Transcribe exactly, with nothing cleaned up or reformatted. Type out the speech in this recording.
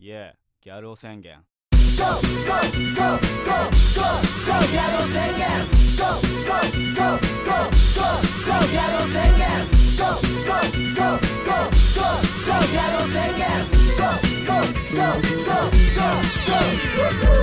いえ、ギャル男宣言。 Go, go, go, go, go, go, ギャル男宣言 Go, go, go, go, go, go, ギャル男宣言 Go, go, go, go, go, go, ギャル男宣言 Go, go, go, go, go, go